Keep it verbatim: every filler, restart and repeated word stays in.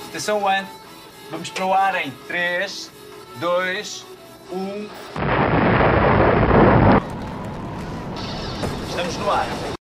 Atenção, One. Vamos para o ar em três, dois, um. Estamos no ar.